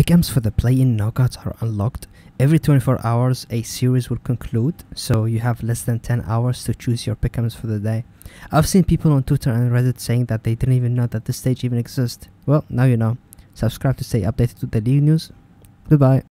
Pickems for the play-in knockouts are unlocked. Every 24 hours a series will conclude, so you have less than 10 hours to choose your pickems for the day. I've seen people on Twitter and Reddit saying that they didn't even know that this stage even exists. Well, now you know. Subscribe to stay updated with the league news. Goodbye.